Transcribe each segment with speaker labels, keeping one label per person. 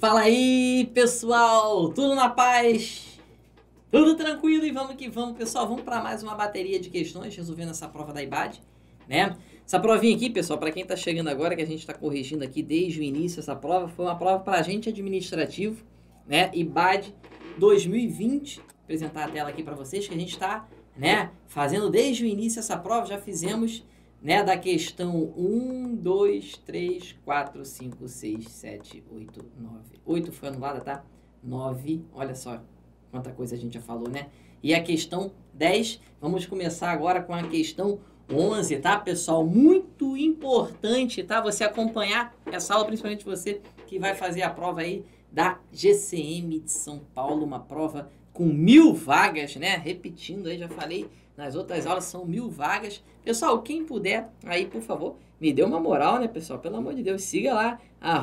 Speaker 1: Fala aí, pessoal! Tudo na paz? Tudo tranquilo? E vamos que vamos, pessoal. Vamos para mais uma bateria de questões resolvendo essa prova da IBAD, né? Essa provinha aqui, pessoal, para quem está chegando agora, que a gente está corrigindo aqui desde o início essa prova, foi uma prova para agente administrativo, né? IBAD 2020. Vou apresentar a tela aqui para vocês, que a gente está, né, fazendo desde o início essa prova. Já fizemos, né, da questão 1, 2, 3, 4, 5, 6, 7, 8, 9. 8 foi anulada, tá? 9, olha só quanta coisa a gente já falou, né? E a questão 10, vamos começar agora com a questão 11, tá, pessoal? Muito importante, tá? Você acompanhar essa aula, principalmente você que vai fazer a prova aí da GCM de São Paulo, uma prova com 1000 vagas, né? Repetindo aí, já falei nas outras aulas, são 1000 vagas. Pessoal, quem puder, aí, por favor, me dê uma moral, né, pessoal? Pelo amor de Deus, siga lá,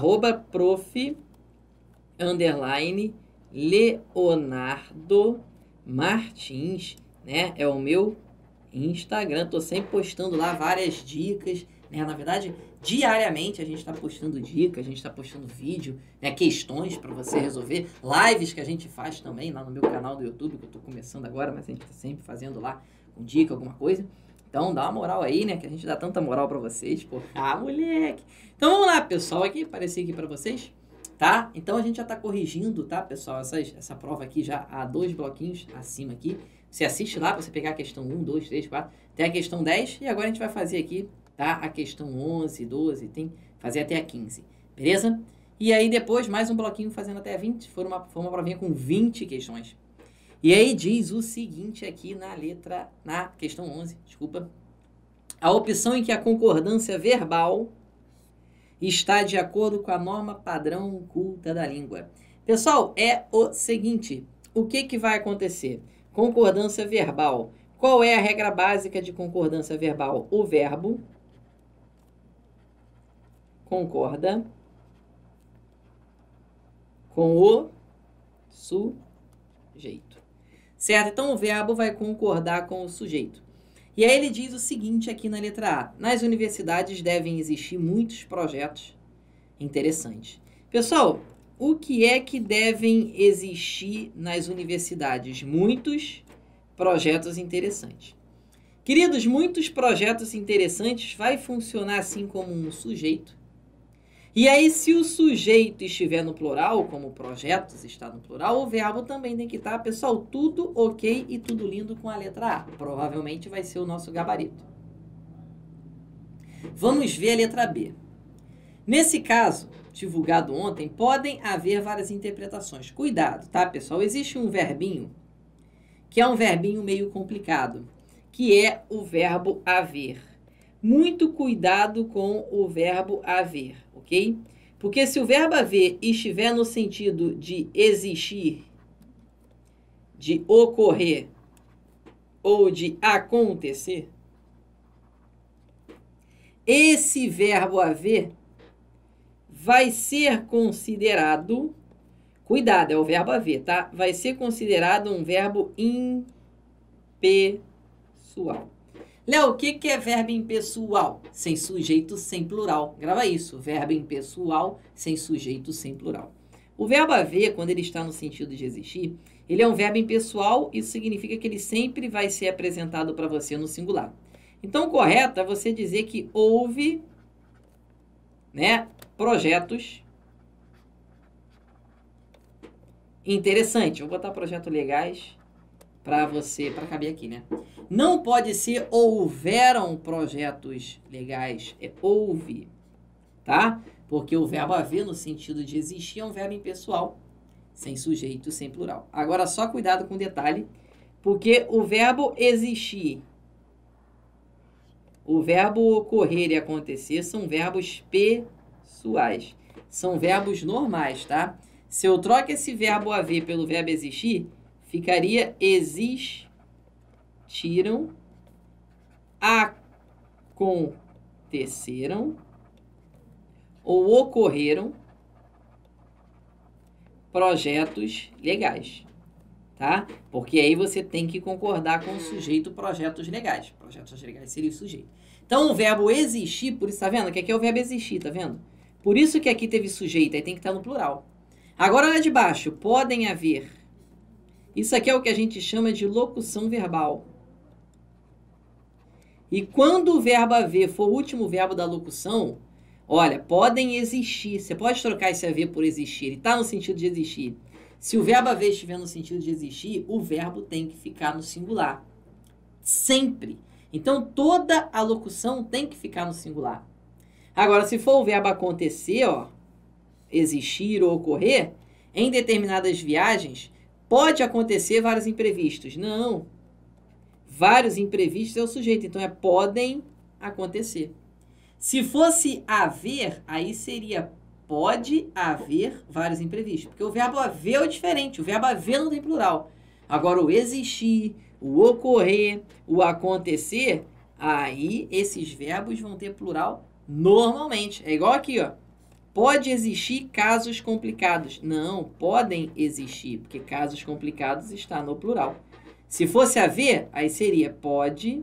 Speaker 1: @prof_Leonardo Martins, né? É o meu Instagram. Tô sempre postando lá várias dicas, né? Na verdade, diariamente a gente está postando dicas, a gente está postando vídeo, né? Questões para você resolver, lives que a gente faz também lá no meu canal do YouTube, que eu tô começando agora, mas a gente tá sempre fazendo lá com dica, alguma coisa. Então dá uma moral aí, né? Que a gente dá tanta moral para vocês, pô. Ah, moleque! Então vamos lá, pessoal, aqui, apareci aqui para vocês, tá? Então a gente já tá corrigindo, tá, pessoal? Essa prova aqui já há 2 bloquinhos acima aqui. Você assiste lá para você pegar a questão 1, 2, 3, 4, até a questão 10, e agora a gente vai fazer aqui, tá? A questão 11, 12, tem fazer até a 15, beleza? E aí depois mais um bloquinho fazendo até a 20, foi uma provinha com 20 questões. E aí diz o seguinte aqui na questão 11, desculpa. A opção em que a concordância verbal está de acordo com a norma padrão culta da língua. Pessoal, é o seguinte, o que vai acontecer? Concordância verbal. Qual é a regra básica de concordância verbal? O verbo concorda com o sujeito. Certo? Então, o verbo vai concordar com o sujeito. E aí ele diz o seguinte aqui na letra A. Nas universidades devem existir muitos projetos interessantes. Pessoal, o que é que devem existir nas universidades? Muitos projetos interessantes. Queridos, muitos projetos interessantes vai funcionar assim como um sujeito. E aí, se o sujeito estiver no plural, como projetos está no plural, o verbo também tem que estar, pessoal, tudo ok e tudo lindo com a letra A. Provavelmente vai ser o nosso gabarito. Vamos ver a letra B. Nesse caso, divulgado ontem, podem haver várias interpretações. Cuidado, tá, pessoal? Existe um verbinho, que é um verbinho meio complicado, que é o verbo haver. Muito cuidado com o verbo haver, ok? Porque se o verbo haver estiver no sentido de existir, de ocorrer ou de acontecer, esse verbo haver vai ser considerado, cuidado, é o verbo haver, tá? Vai ser considerado um verbo impessoal. Léo, o que é verbo impessoal? Sem sujeito, sem plural. Grava isso, verbo impessoal, sem sujeito, sem plural. O verbo haver, quando ele está no sentido de existir, ele é um verbo impessoal, isso significa que ele sempre vai ser apresentado para você no singular. Então, o correto é você dizer que houve, né, projetos interessantes. Vou botar projetos legais para você, para caber aqui, né? Não pode ser houveram projetos legais, é houve, tá? Porque o verbo haver no sentido de existir é um verbo impessoal, sem sujeito, sem plural. Agora só cuidado com o detalhe, porque o verbo existir, o verbo ocorrer e acontecer são verbos pessoais, são verbos normais, tá? Se eu troco esse verbo haver pelo verbo existir, ficaria existiram, aconteceram ou ocorreram projetos legais, tá? Porque aí você tem que concordar com o sujeito projetos legais. Projetos legais seria o sujeito. Então, o verbo existir, por isso, tá vendo? Que aqui é o verbo existir, tá vendo? Por isso que aqui teve sujeito, aí tem que estar no plural. Agora, olha de baixo. Podem haver. Isso aqui é o que a gente chama de locução verbal. E quando o verbo haver for o último verbo da locução, olha, podem existir. Você pode trocar esse haver por existir. Ele está no sentido de existir. Se o verbo haver estiver no sentido de existir, o verbo tem que ficar no singular. Sempre. Então, toda a locução tem que ficar no singular. Agora, se for o verbo acontecer, ó, existir ou ocorrer, em determinadas viagens, pode acontecer vários imprevistos. Não. Vários imprevistos é o sujeito, então é podem acontecer. Se fosse haver, aí seria pode haver vários imprevistos. Porque o verbo haver é diferente, o verbo haver não tem plural. Agora, o existir, o ocorrer, o acontecer, aí esses verbos vão ter plural normalmente. É igual aqui, ó. Pode existir casos complicados. Não, podem existir, porque casos complicados está no plural. Se fosse haver, aí seria pode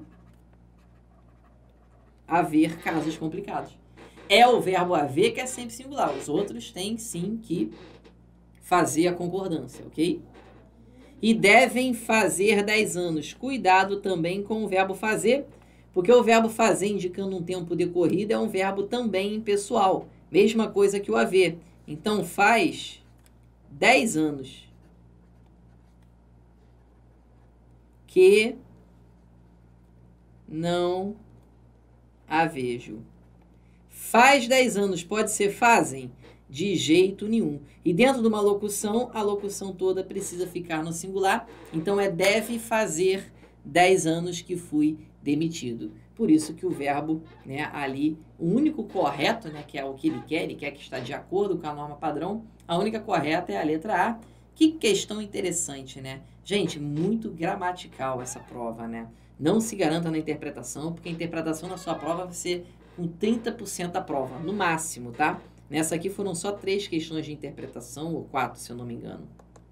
Speaker 1: haver casos complicados. É o verbo haver que é sempre singular. Os outros têm sim que fazer a concordância, ok? E devem fazer 10 anos. Cuidado também com o verbo fazer, porque o verbo fazer indicando um tempo decorrido é um verbo também impessoal. Mesma coisa que o haver. Então, faz 10 anos que não a vejo. Faz 10 anos, pode ser fazem? De jeito nenhum. E dentro de uma locução, a locução toda precisa ficar no singular. Então, é deve fazer 10 anos que fui demitido. Por isso que o verbo, né, ali, o único correto, né, que é o que ele quer que está de acordo com a norma padrão, a única correta é a letra A. Que questão interessante, né? Gente, muito gramatical essa prova, né? Não se garanta na interpretação, porque a interpretação na sua prova vai ser com 30% da prova, no máximo, tá? Nessa aqui foram só 3 questões de interpretação, ou 4, se eu não me engano.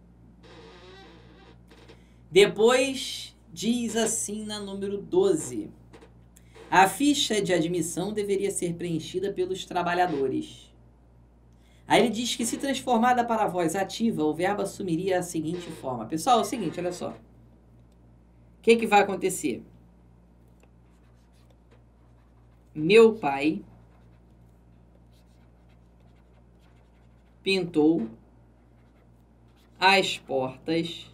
Speaker 1: Depois, diz assim na número 12. A ficha de admissão deveria ser preenchida pelos trabalhadores. Aí ele diz que se transformada para a voz ativa, o verbo assumiria a seguinte forma. Pessoal, é o seguinte, olha só. O que vai acontecer? Meu pai pintou as portas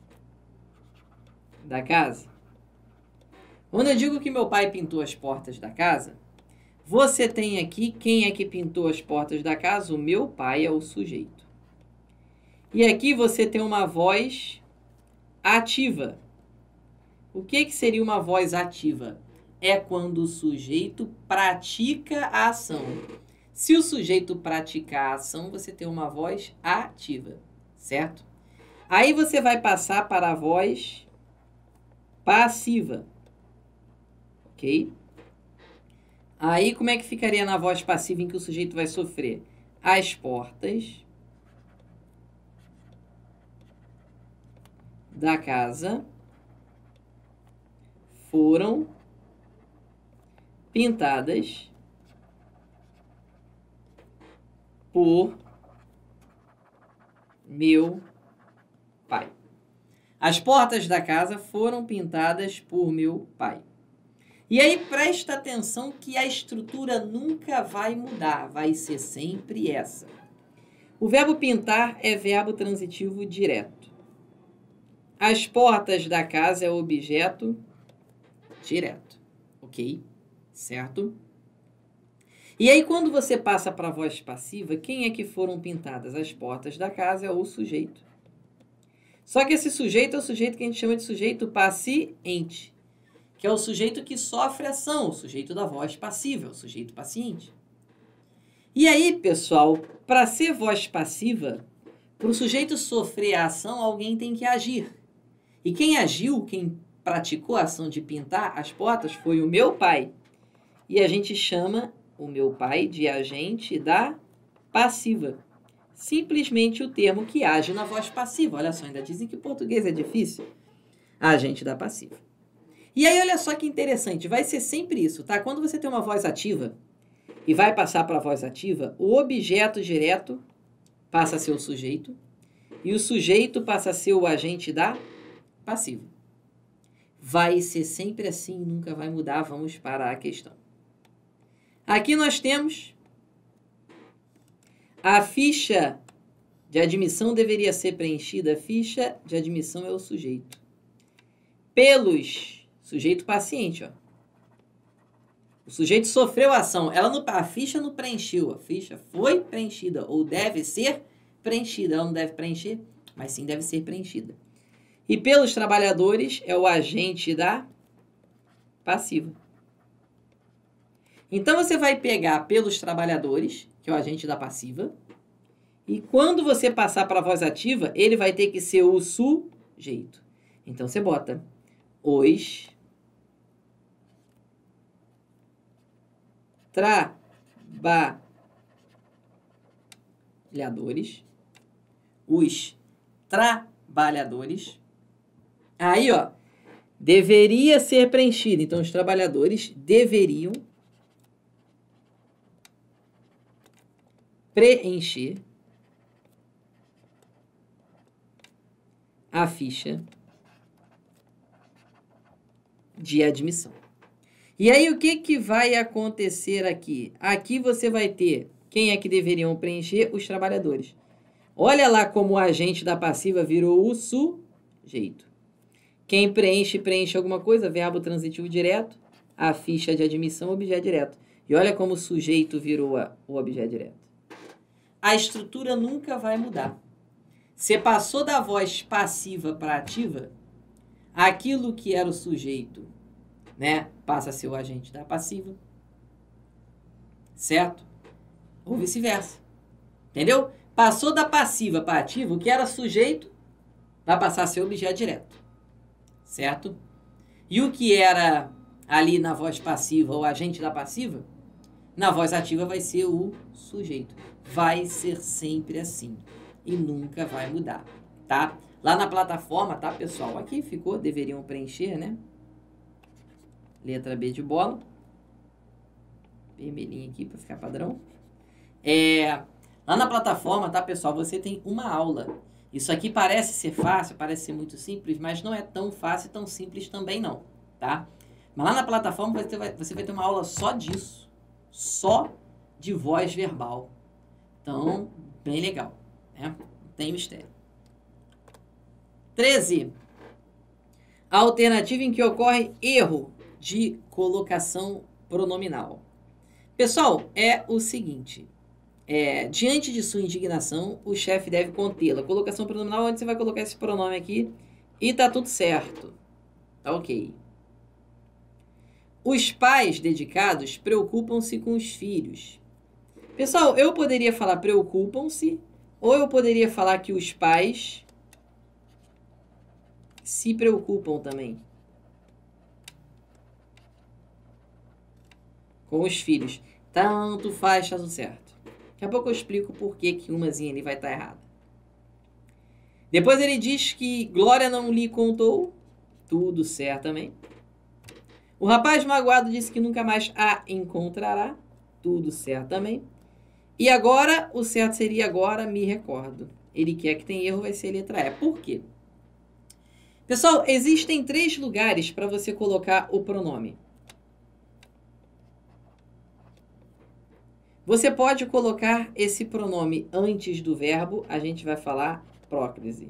Speaker 1: da casa. Quando eu digo que meu pai pintou as portas da casa, você tem aqui quem é que pintou as portas da casa? O meu pai é o sujeito. E aqui você tem uma voz ativa. O que seria uma voz ativa? É quando o sujeito pratica a ação. Se o sujeito praticar a ação, você tem uma voz ativa, certo? Aí você vai passar para a voz passiva, ok? Aí como é que ficaria na voz passiva em que o sujeito vai sofrer? As portas da casa foram pintadas por meu pai. As portas da casa foram pintadas por meu pai. E aí presta atenção que a estrutura nunca vai mudar, vai ser sempre essa. O verbo pintar é verbo transitivo direto. As portas da casa é objeto direto, ok? Certo? E aí, quando você passa para a voz passiva, quem é que foram pintadas? As portas da casa é o sujeito. Só que esse sujeito é o sujeito que a gente chama de sujeito paciente, que é o sujeito que sofre ação, o sujeito da voz passiva, o sujeito paciente. E aí, pessoal, para ser voz passiva, para o sujeito sofrer a ação, alguém tem que agir. E quem agiu, quem praticou a ação de pintar as portas foi o meu pai. E a gente chama o meu pai de agente da passiva. Simplesmente o termo que age na voz passiva. Olha só, ainda dizem que o português é difícil. Agente da passiva. E aí, olha só que interessante, vai ser sempre isso, tá? Quando você tem uma voz ativa e vai passar para a voz ativa, o objeto direto passa a ser o sujeito e o sujeito passa a ser o agente da passiva. Vai ser sempre assim, nunca vai mudar. Vamos para a questão. Aqui nós temos a ficha de admissão deveria ser preenchida. A ficha de admissão é o sujeito. Pelos sujeito paciente, ó. O sujeito sofreu a ação. A ficha não preencheu. A ficha foi preenchida ou deve ser preenchida. Ela não deve preencher, mas sim deve ser preenchida. E pelos trabalhadores é o agente da passiva. Então, você vai pegar pelos trabalhadores, que é o agente da passiva, e quando você passar para a voz ativa, ele vai ter que ser o sujeito. Então, você bota os trabalhadores. Os trabalhadores. Aí, ó, deveria ser preenchido. Então, os trabalhadores deveriam preencher a ficha de admissão. E aí, o que vai acontecer aqui? Aqui você vai ter quem é que deveriam preencher? Os trabalhadores. Olha lá como o agente da passiva virou o sujeito. Quem preenche alguma coisa, verbo transitivo direto, a ficha de admissão, objeto direto. E olha como o sujeito virou o objeto direto. A estrutura nunca vai mudar. Você passou da voz passiva para ativa, aquilo que era o sujeito, né, passa a ser o agente da passiva, certo? Ou vice-versa. Entendeu? Passou da passiva para ativa, o que era sujeito vai passar a ser objeto direto, certo? E o que era ali na voz passiva, o agente da passiva, na voz ativa vai ser o sujeito. Vai ser sempre assim e nunca vai mudar, tá? Lá na plataforma, tá, pessoal? Aqui ficou, deveriam preencher, né? Letra B de bola. Vermelhinho aqui para ficar padrão. Lá na plataforma, tá, pessoal? Você tem uma aula. Isso aqui parece ser fácil, parece ser muito simples, mas não é tão fácil e tão simples também não, tá? Mas lá na plataforma você vai ter uma aula só disso. Só de voz verbal. Então, bem legal, né? Não tem mistério. 13. A alternativa em que ocorre erro de colocação pronominal. Pessoal, é o seguinte. Diante de sua indignação, o chefe deve contê-la. Colocação pronominal, onde você vai colocar esse pronome aqui e tá tudo certo. Tá ok. Os pais dedicados preocupam-se com os filhos. Pessoal, eu poderia falar preocupam-se, ou eu poderia falar que os pais se preocupam também com os filhos. Tanto faz, tá tudo certo. Daqui a pouco eu explico por que umazinha ali vai estar errada. Depois ele diz que Glória não lhe contou. Tudo certo também. O rapaz magoado disse que nunca mais a encontrará. Tudo certo também. E agora, o certo seria agora me recordo. Ele quer que tem erro, vai ser a letra E. Por quê? Pessoal, existem 3 lugares para você colocar o pronome. Você pode colocar esse pronome antes do verbo, a gente vai falar próclise.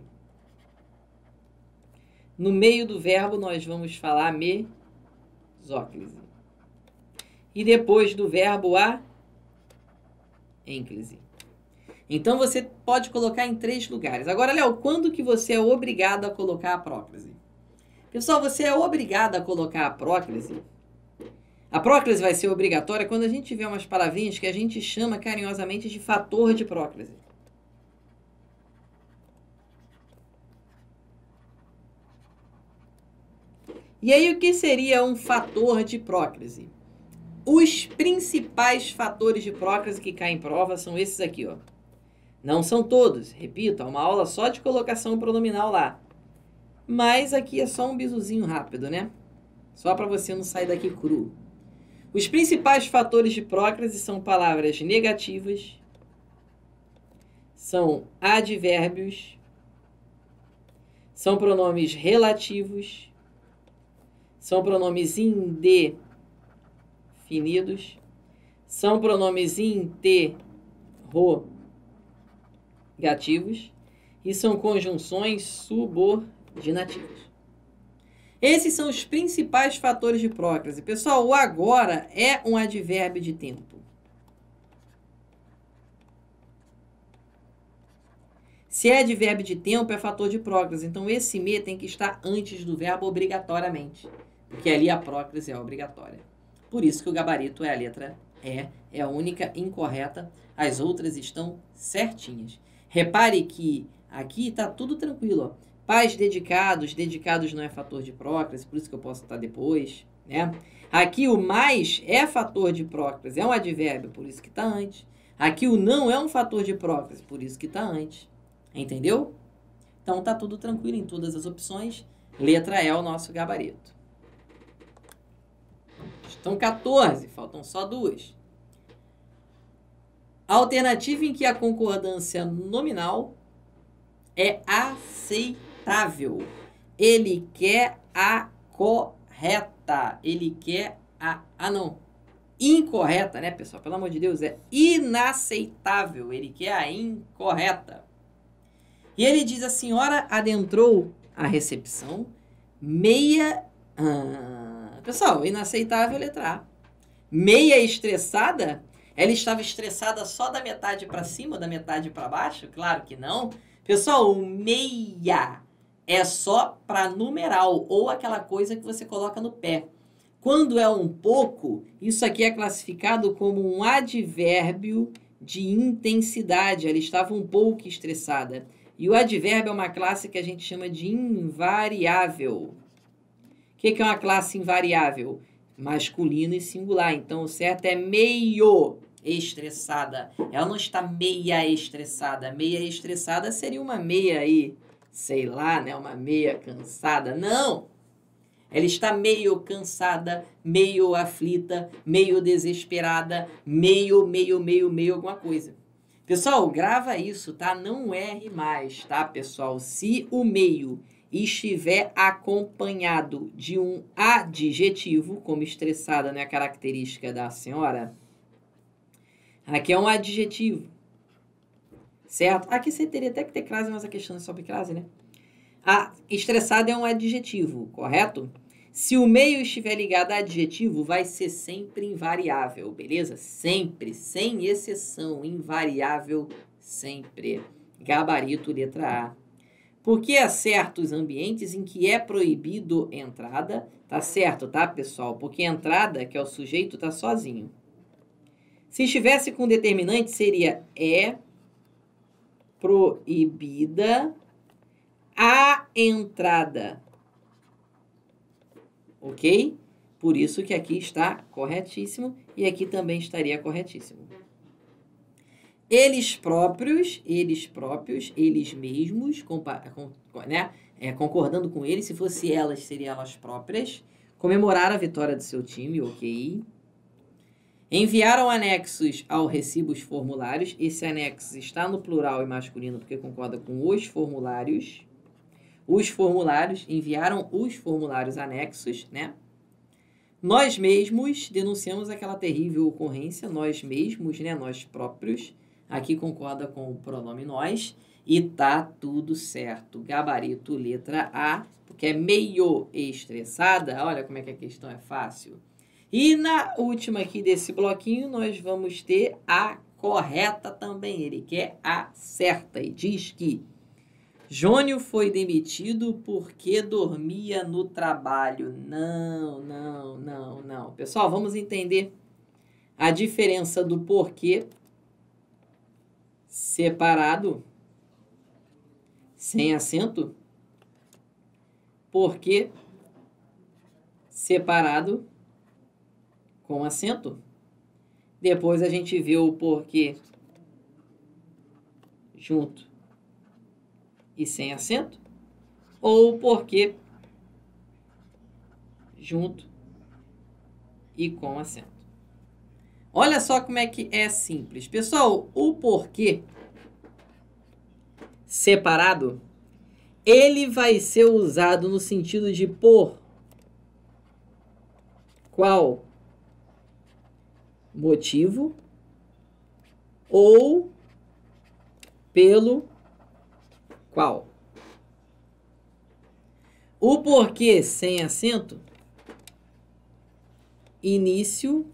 Speaker 1: No meio do verbo, nós vamos falar mesóclise. E depois do verbo, a ênclise. Então, você pode colocar em 3 lugares. Agora, Léo, quando que você é obrigado a colocar a próclise? Pessoal, você é obrigado a colocar a próclise. A próclise vai ser obrigatória quando a gente tiver umas palavrinhas que a gente chama carinhosamente de fator de próclise. E aí, o que seria um fator de próclise? Os principais fatores de próclise que caem em prova são esses aqui, ó. Não são todos, repito, é uma aula só de colocação pronominal lá. Mas aqui é só um bisuzinho rápido, né? Só para você não sair daqui cru. Os principais fatores de próclise são palavras negativas, são advérbios, são pronomes relativos, são pronomes indefinidos, são pronomes interrogativos e são conjunções subordinativas. Esses são os principais fatores de prócrase. Pessoal, o agora é um advérbio de tempo. Se é advérbio de tempo, é fator de prócrase. Então, esse me tem que estar antes do verbo obrigatoriamente. Porque ali a prócrase é obrigatória. Por isso que o gabarito é a letra E. É a única incorreta. As outras estão certinhas. Repare que aqui está tudo tranquilo. Ó. Pais dedicados. Dedicados não é fator de prócrase. Por isso que eu posso estar depois. Né? Aqui o mais é fator de prócrase. É um advérbio. Por isso que está antes. Aqui o não é um fator de prócrase. Por isso que está antes. Entendeu? Então, tá tudo tranquilo em todas as opções. Letra E é o nosso gabarito. Estão 14, faltam só 2. A alternativa em que a concordância nominal é aceitável. Ele quer a correta. Ele quer não. Incorreta, né, pessoal? Pelo amor de Deus, é inaceitável. Ele quer a incorreta. E ele diz, a senhora adentrou a recepção meia... pessoal, inaceitável, letra A. Meia estressada? Ela estava estressada só da metade para cima, da metade para baixo? Claro que não. Pessoal, o meia é só para numeral, ou aquela coisa que você coloca no pé. Quando é um pouco, isso aqui é classificado como um advérbio de intensidade. Ela estava um pouco estressada. E o advérbio é uma classe que a gente chama de invariável. O que é uma classe invariável? Masculino e singular. Então, o certo é meio estressada. Ela não está meia estressada. Meia estressada seria uma meia aí, sei lá, né? Uma meia cansada. Não! Ela está meio cansada, meio aflita, meio desesperada, meio alguma coisa. Pessoal, grava isso, tá? Não erre mais, tá, pessoal? Se o meio estiver acompanhado de um adjetivo, como estressada não é a característica da senhora, aqui é um adjetivo, certo? Aqui você teria até que ter crase, mas a questão é sobre crase, né? A estressada é um adjetivo, correto? Se o meio estiver ligado a adjetivo, vai ser sempre invariável, beleza? Sempre, sem exceção, invariável, sempre. Gabarito, letra A. Porque há certos ambientes em que é proibido entrada, tá certo, tá, pessoal? Porque entrada, que é o sujeito, tá sozinho. Se estivesse com determinante, seria é proibida a entrada. Ok? Por isso que aqui está corretíssimo e aqui também estaria corretíssimo. Eles próprios, eles mesmos, né? Concordando com eles, se fosse elas, seriam elas próprias, comemoraram a vitória do seu time, ok? Enviaram anexos ao recibos formulários. Esse anexo está no plural e masculino porque concorda com os formulários. Os formulários, enviaram os formulários anexos, né? Nós mesmos denunciamos aquela terrível ocorrência, nós mesmos, né? Nós próprios. Aqui concorda com o pronome nós. E tá tudo certo. Gabarito, letra A, porque é meio estressada. Olha como é que a questão é fácil. E na última aqui desse bloquinho, nós vamos ter a correta também. Ele quer a certa e diz que Jônio foi demitido porque dormia no trabalho. Não. Pessoal, vamos entender a diferença do porquê separado, sem acento, porquê separado com acento. Depois a gente vê o porquê junto e sem acento, ou porquê junto e com acento. Olha só como é que é simples. Pessoal, o porquê separado, ele vai ser usado no sentido de por qual motivo ou pelo qual. O porquê sem acento, início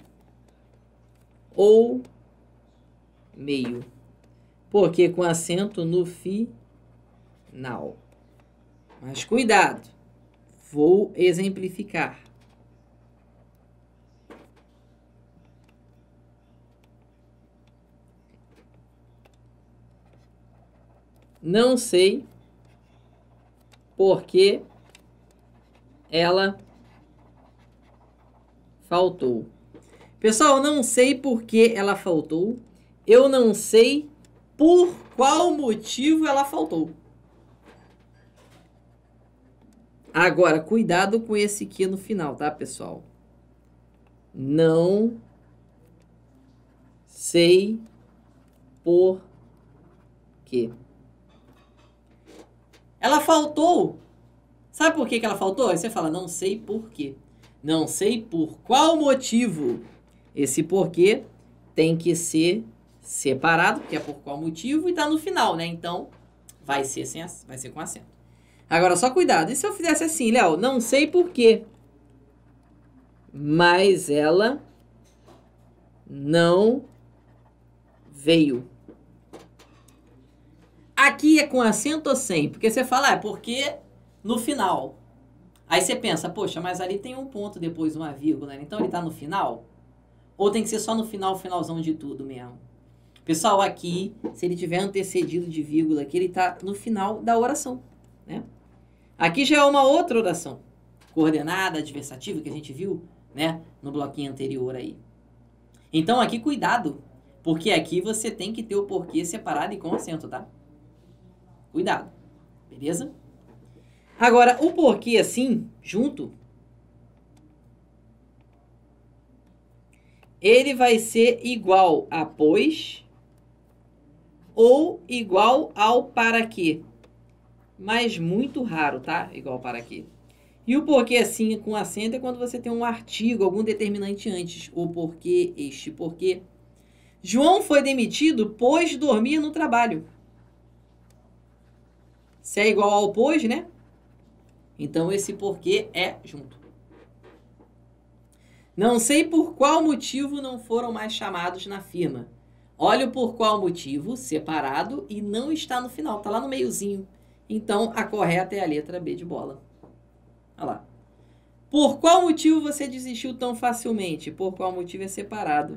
Speaker 1: ou meio. Porque com acento no final. Mas cuidado, vou exemplificar. Não sei porque ela faltou. Pessoal, eu não sei por que ela faltou. Eu não sei por qual motivo ela faltou. Agora, cuidado com esse que no final, tá, pessoal? Não sei por quê. Ela faltou. Sabe por que ela faltou? Aí você fala, não sei por quê. Não sei por qual motivo. Esse porquê tem que ser separado, porque é por qual motivo, e tá no final, né? Então, vai ser com acento. Agora, só cuidado. E se eu fizesse assim, Léo? Não sei por quê, mas ela não veio. Aqui é com acento ou sem? Porque você fala, porque no final. Aí você pensa, poxa, mas ali tem um ponto depois, uma vírgula, né? Então ele tá no final? Ou tem que ser só no final, finalzão de tudo mesmo? Pessoal, aqui, se ele tiver antecedido de vírgula aqui, ele tá no final da oração, né? Aqui já é uma outra oração. Coordenada, adversativa, que a gente viu, né? No bloquinho anterior aí. Então aqui, cuidado. Porque aqui você tem que ter o porquê separado e com acento, tá? Cuidado. Beleza? Agora, o porquê assim, junto, ele vai ser igual a pois ou igual ao para quê. Mas muito raro, tá? Igual para quê. E o porquê assim com acento é quando você tem um artigo, algum determinante antes. O porquê, este porquê. João foi demitido pois dormia no trabalho. Se é igual ao pois, né? Então, esse porquê é junto. Não sei por qual motivo não foram mais chamados na firma. Olha o por qual motivo, separado, e não está no final. Está lá no meiozinho. Então, a correta é a letra B de bola. Olha lá. Por qual motivo você desistiu tão facilmente? Por qual motivo é separado.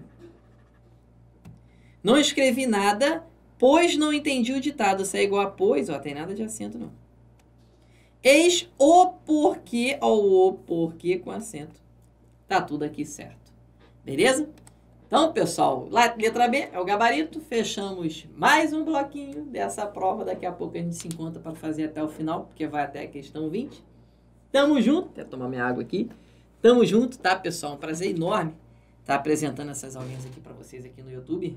Speaker 1: Não escrevi nada, pois não entendi o ditado. Se é igual a pois, ó, tem nada de acento, não. Eis o porquê, ou o porquê com acento. Tá tudo aqui certo. Beleza? Então, pessoal, letra B é o gabarito. Fechamos mais um bloquinho dessa prova. Daqui a pouco a gente se encontra para fazer até o final, porque vai até a questão 20. Tamo junto. Vou tomar minha água aqui. Tamo junto, tá, pessoal? Um prazer enorme estar apresentando essas aulinhas aqui para vocês aqui no YouTube.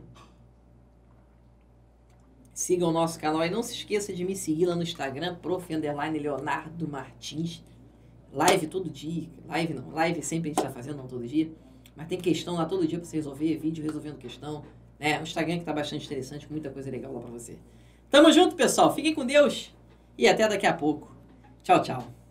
Speaker 1: Sigam o nosso canal e não se esqueça de me seguir lá no Instagram, Prof_Leonardo Martins. Live todo dia. Live sempre a gente está fazendo, não todo dia. Mas tem questão lá todo dia para você resolver, vídeo resolvendo questão. O Instagram que tá bastante interessante, muita coisa legal lá para você. Tamo junto, pessoal. Fiquem com Deus e até daqui a pouco. Tchau, tchau.